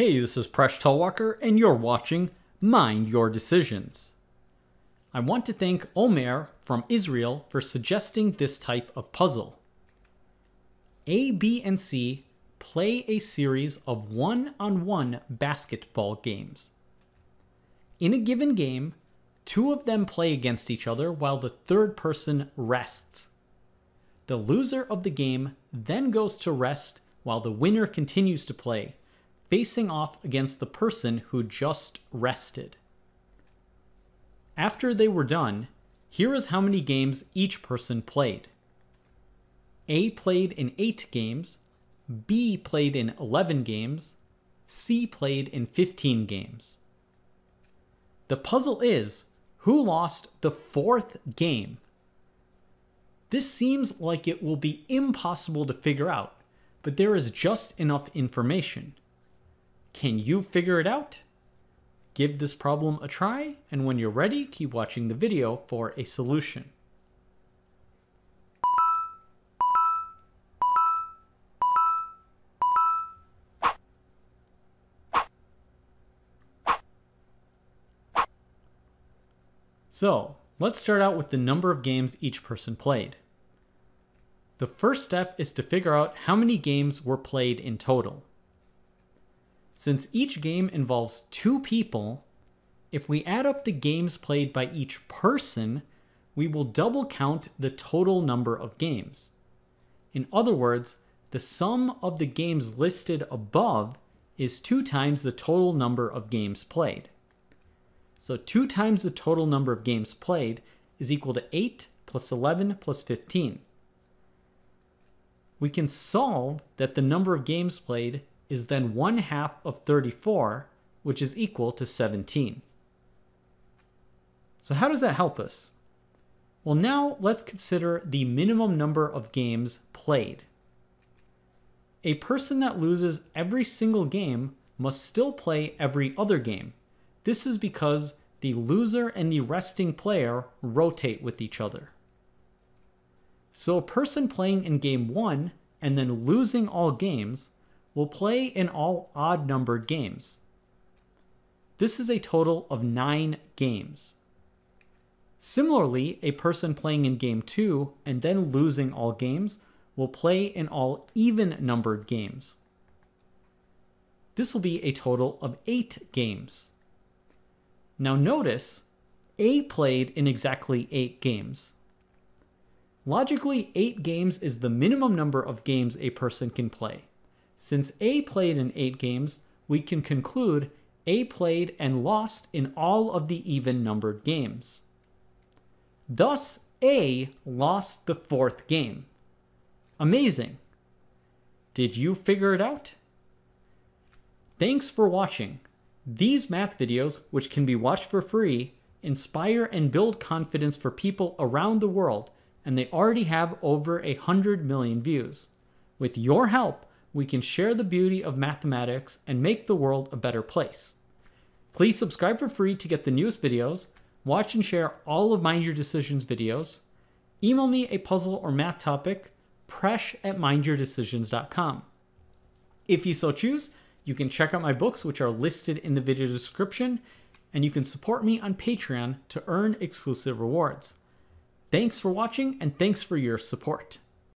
Hey, this is Presh Talwalkar, and you're watching Mind Your Decisions. I want to thank Omer from Israel for suggesting this type of puzzle. A, B, and C play a series of one-on-one basketball games. In a given game, two of them play against each other while the third person rests. The loser of the game then goes to rest while the winner continues to play, facing off against the person who just rested. After they were done, here is how many games each person played. A played in 8 games, B played in 11 games, C played in 15 games. The puzzle is, who lost the 4th game? This seems like it will be impossible to figure out, but there is just enough information. Can you figure it out? Give this problem a try, and when you're ready, keep watching the video for a solution. So, let's start out with the number of games each person played. The first step is to figure out how many games were played in total. Since each game involves 2 people, if we add up the games played by each person, we will double count the total number of games. In other words, the sum of the games listed above is 2 times the total number of games played. So 2 times the total number of games played is equal to 8 plus 11 plus 15. We can solve that the number of games played is then 1/2 of 34, which is equal to 17. So how does that help us? Well, now let's consider the minimum number of games played. A person that loses every single game must still play every other game. This is because the loser and the resting player rotate with each other. So a person playing in game 1 and then losing all games will play in all odd-numbered games. This is a total of 9 games. Similarly, a person playing in game 2 and then losing all games will play in all even-numbered games. This will be a total of 8 games. Now notice, A played in exactly 8 games. Logically, 8 games is the minimum number of games a person can play. Since A played in 8 games, we can conclude A played and lost in all of the even-numbered games. Thus, A lost the 4th game. Amazing! Did you figure it out? Thanks for watching. These math videos, which can be watched for free, inspire and build confidence for people around the world, and they already have over 100 million views. With your help, we can share the beauty of mathematics and make the world a better place. Please subscribe for free to get the newest videos, watch and share all of Mind Your Decisions videos, email me a puzzle or math topic, presh@mindyourdecisions.com. If you so choose, you can check out my books, which are listed in the video description, and you can support me on Patreon to earn exclusive rewards. Thanks for watching, and thanks for your support.